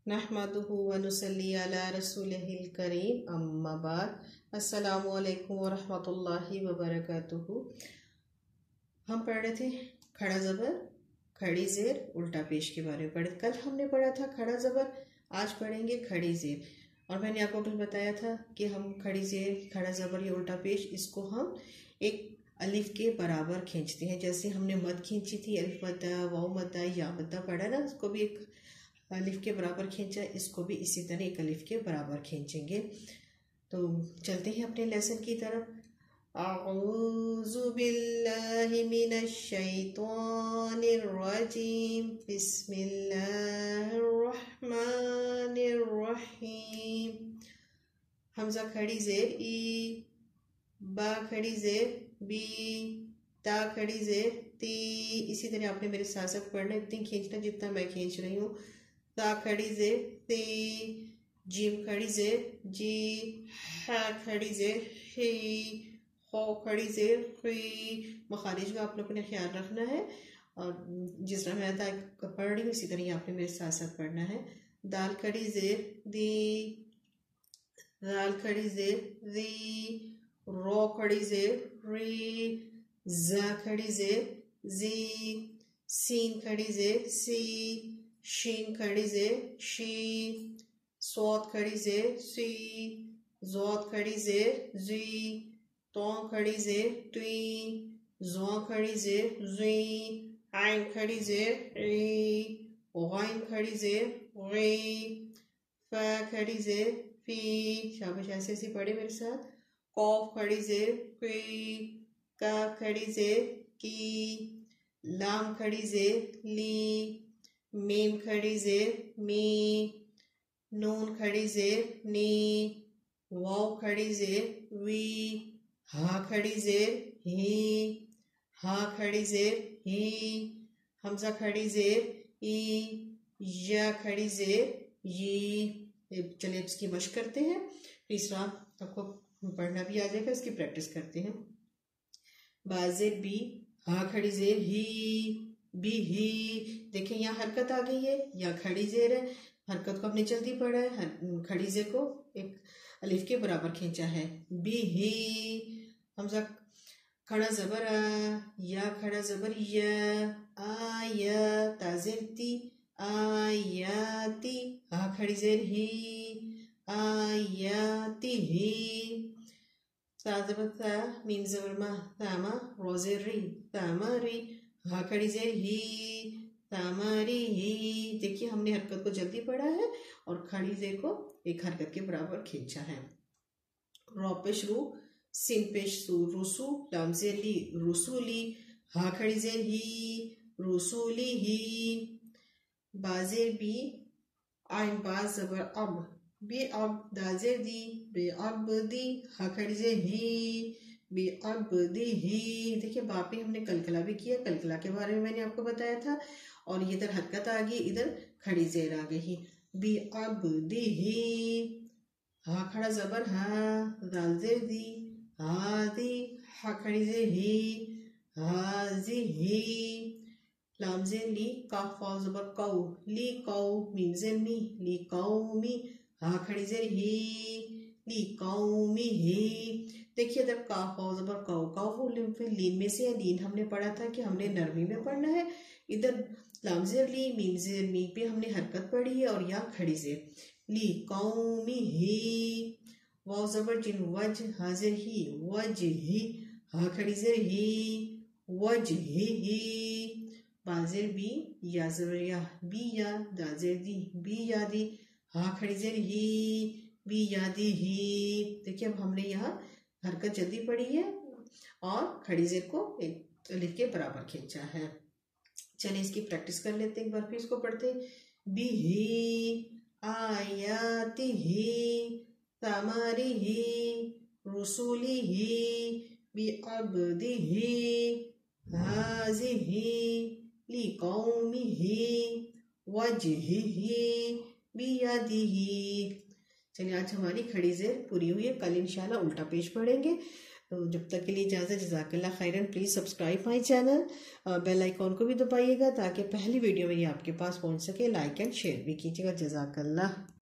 नहमदुहु व नुसल्ली अला रसूलिहिल करीम अम्मा बाद। अस्सलामु अलैकुम व रहमतुल्लाहि व बरकातुहु। हम पढ़ रहे थे खड़ा ज़बर, खड़ी ज़ेर, उल्टा पेश के बारे में पढ़े। कल हमने पढ़ा था खड़ा ज़बर, आज पढ़ेंगे खड़ी ज़ेर। और मैंने आपको कल बताया था कि हम खड़ी ज़ेर, खड़ा ज़बर या उल्टा पेश, इसको हम एक अलिफ के बराबर खींचते हैं। जैसे हमने मद खींची थी, अलिफ मद्दा, वाव मद्दा, या मद्दा पढ़ा ना, उसको भी एक अलिफ के बराबर खींचा, इसको भी इसी तरह एक अलिफ के बराबर खींचेंगे। तो चलते हैं अपने लेसन की तरफ। अऊज़ु बिल्लाहि मिनश शैतानिर रजीम, बिस्मिल्लाहिर रहमानिर रहीम। हमजा खड़ी ज़ेर ई, बा खड़ी ज़ेर बी, ता खड़ी ज़ेर ती। इसी तरह आपने मेरे साथ साथ पढ़ना, इतनी खींचना जितना मैं खींच रही हूँ। ता खड़ी ज़ेर ती, जीम खड़ी ज़ेर जी, हा खड़ी ज़ेर ही, खो खड़ी ज़ेर ही। मखारिज का आप लोगों ने ख्याल रखना है, और जिस तरह मैं पढ़ रही हूँ इसी तरह आपने मेरे साथ साथ पढ़ना है। दाल खड़ी ज़ेर दी, दाल खड़ी ज़ेर री, रो खड़ी ज़ेर री, जा खड़ी ज़ेर जी, सीन खड़ी ज़ेर सी, शीन खड़ी ज़ेर शी, सौत खड़ी ज़ेर सी, ज़ौत खड़ी ज़ेर जी, तो खड़ी ज़ेर तुई, ज़ौ खड़ी ज़ेर ज़ुई, आइन खड़ी ज़ेर ई, गाइन खड़ी ज़ेर गी, फा खड़ी ज़ेर फी। शाबाश, ऐसे ऐसे पढ़े मेरे साथ। कौफ खड़ी ज़ेर की, काफ खड़ी ज़ेर की, लाम खड़ी ज़ेर ली, मीम खड़ी ज़ेर मी, नून खड़ी ज़ेर नी, वाव खड़ी ज़ेर वी, हा खड़ी ज़ेर ही, हा खड़ी ज़ेर ही, हमजा खड़ी ज़ेर ई, या खड़ी ज़ेर ये। चलिए इसकी मशक करते हैं, तीसरा आपको पढ़ना भी आ जाएगा, इसकी प्रैक्टिस करते हैं। बाज़ेर बी, हा खड़ी ज़ेर ही, बी ही। देखें यहाँ हरकत आ गई है, या खड़ी ज़ेर है, हरकत को हमने जल्दी पढ़ा है, खड़ी ज़ेर को एक अलिफ के बराबर खींचा है। बी ही, हमजा खड़ा ज़बर आ, या खड़ा ज़बर या, आ या, ताज़ेर ती, आयाती, हा खड़ी ज़ेर ही, आयाती ही, ज़बर ता, मीम ज़बर मा, तामा, रो ज़ेर री, तामारी, हा खड़ी ज़ेर ही, तामारी ही। देखिए हमने हरकत को जल्दी पढ़ा है और खड़ी ज़ेर को एक हरकत के बराबर खींचा है। रो पेश रू, सिन पेश सू, रुसू, लाम ज़ेर ली, रुसूली, हा खड़ी ज़ेर ही, रुसूली ही। बाज़ेर बी, आइन बाज ज़बर अब, बे अब, दाज़ेर दी, बे अब दी, हा खड़ी ज़ेर ही, बे अब दी ही। देखिए बाप पे हमने कलकला भी किया, कलकला के बारे में मैंने आपको बताया था। और ये इधर हरकत आ गई, इधर खड़ी ज़ेर आ गई, बे अब दी ही। हा खड़ा ज़बर हा, दाल ज़ेर दी, हा दी, हा खड़ी ज़ेर ही, हाज़ी ही। लाम ज़ेर ली, काफ वाव ज़बर कौ, ली कौ, मीम ज़ेर मी, ली कौमी, हा खड़ी ज़ेर ही, ली कौमी ही। देखिए इधर काफ वाव ज़बर कौ, कौ लीन में से, लीन हमने पढ़ा था कि हमने नरमी में पढ़ना है। इधर लाम ज़ेर ली, मीम ज़ेर मी पे हमने हरकत पढ़ी है, और यहाँ खड़ी ज़ेर, ली कौमी ही। वाव ज़बर जिन, वज, हाज़िर ही, वज ही, हा खड़ी ज़ेर ही, वज ही। बाज़ेर बी, या ज़बर या, बी या, दाज़ेर दी, बी या दी, हा खड़ी ज़ेर ही, बी या दी ही। देखिए अब हमने यहाँ हरकत जल्दी पढ़ी है और खड़ी ज़ेर को एक अलिफ के बराबर खींचा है। चलिए इसकी प्रैक्टिस कर लेते हैं, एक बार फिर इसको पढ़ते। बी ही, आयाती ही, तमारी ही, रसूली ही, बी अब्दी ही, हाज़ी ही, ली कौमी ही, वजही ही, बियादी ही। चलिए आज हमारी खड़ी ज़ेर पूरी हुई है, कल इंशाल्लाह उल्टा पेश पढ़ेंगे। تو جب تک کے لیے اجازت، جزاک اللہ خیرن. Please subscribe my channel, bell icon کو بھی دبائیے گا تاکہ پہلی ویڈیو میری آپ کے پاس پہنچ سکے. لائک اینڈ شیئر بھی کیجیے گا. جزاک اللہ.